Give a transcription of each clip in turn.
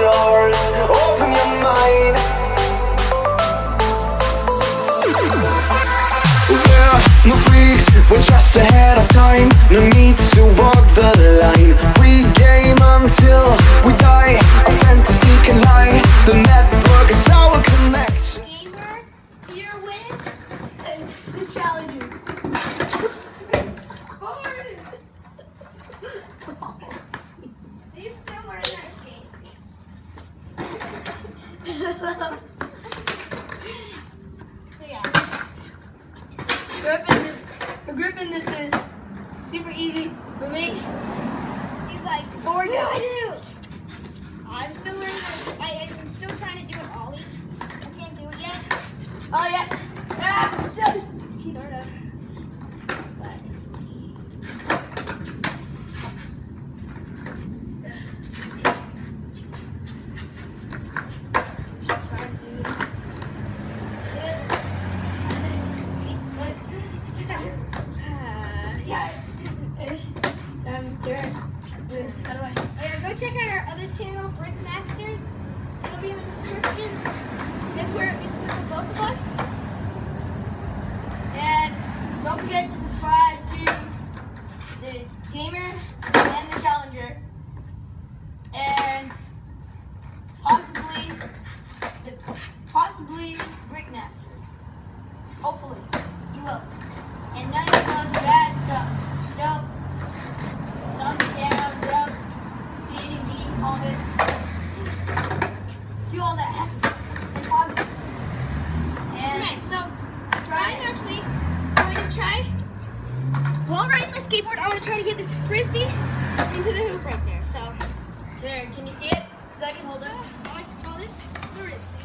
doors, open your mind. We're no freaks, we're just ahead of time. No need to walk the line. We game until we die. A fantasy can lie. The network is our connection. Gamer, here with the challenger. These still wearing that skate. So yeah. Gripping this is super easy for me. He's like, So we're what do I good. do? I'm still learning. I'm still trying to do an ollie. I can't do it yet. Oh yes. Ah, yes. Sort of. But Yes. How do I? yeah, go check out our other channel, Brickmasters. It'll be in the description. It's with the both of us. And don't forget to subscribe to the Gamer and the Challenger. And possibly Brickmasters. Hopefully. You will. And none of those bad stuff. Nope. Thumbs down, up, C&D comments. Do all that happy stuff. And positive. And Okay, so I'm actually going to try. While riding my skateboard, I want to try to get this frisbee into the hoop right there. So there, can you see it? Because I can hold it. I like to call this the frisbee.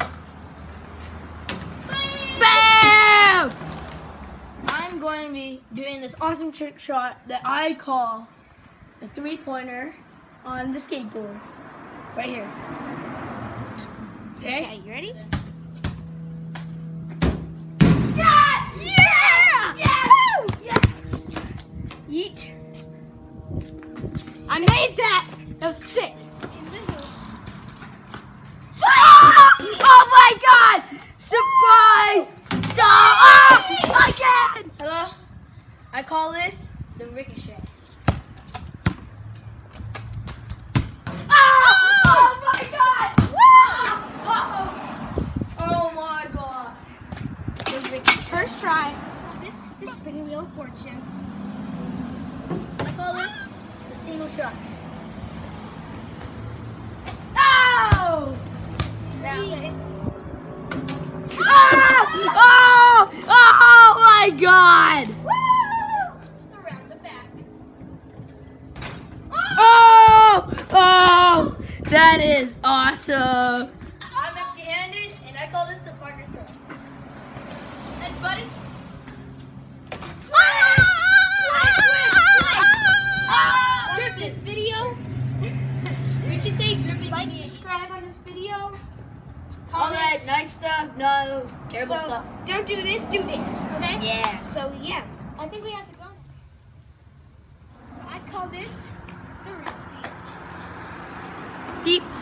Bam! I'm going to be doing this awesome trick shot that I call the three-pointer on the skateboard. Right here. Okay? Okay, you ready? Yeah! Yeah! Yeah! Yeah! Yeet. I made that. That was sick. Oh my god! Surprise! So again! Hello? I call this the ricochet. Oh my god! Oh my god! The ricochet. First try. This spinning wheel of fortune. I call this the single shot. Oh! Now. Oh my god! Around the back. Oh! That is awesome! I'm empty-handed, and I call this the partner throw. Thanks, buddy. Grip this video. We should say gripping. Like, subscribe on this video. All that nice stuff, no terrible So, stuff. don't do this, do this. Okay? Yeah. So, yeah. I think we have to go. So, I'd call this the recipe. Deep.